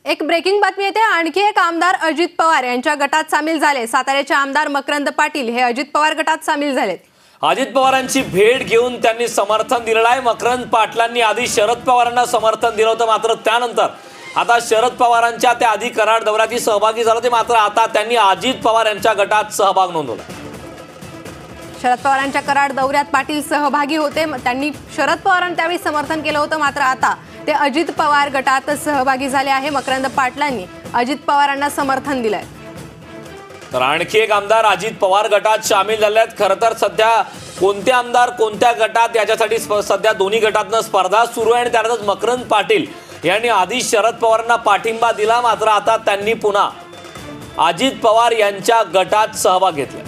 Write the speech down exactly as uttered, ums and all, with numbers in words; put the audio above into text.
एक ब्रेकिंग बातमी येते। आणखी एक आमदार अजित पवार यांच्या गटात सामील झाले। साताऱ्याचे आमदार मकरंद पाटील हे अजित पवार गटात सामील झालेत। अजित पवारांची भेट घेऊन त्यांनी समर्थन दिलेलं आहे। मकरंद पाटलांनी आधी शरद पवारांना समर्थन दिलं होतं, मात्र त्यानंतर आता शरद पवारांच्या त्या आधी कराड दौऱ्यात सहभागी झाले होते, मात्र आता त्यांनी अजित पवार यांच्या गटात सहभाग नोंदवला। शरद पवारांच्या कराड दौऱ्यात पाटील सहभागी होते। त्यांनी शरद पवारांना त्यावेळी समर्थन केलं होतं, मात्र आता ते अजित पवार गटात सहभागी झाले आहे। मकरंद पाटलांनी अजित पवारांना समर्थन दिलंय। तर आणखी एक आमदार अजित पवार गटात सामील झाले आहेत। खरं तर सध्या कोणते आमदार कोणत्या गटात याच्यासाठी सध्या दोन्ही गटातनं स्पर्धा सुरू आहे आणि त्यानंतर मकरंद पाटील यांनी आधी शरद पवारांना पाठिंबा दिला, मात्र आता त्यांनी पुन्हा अजित पवार यांच्या गटात सहभाग घेतला।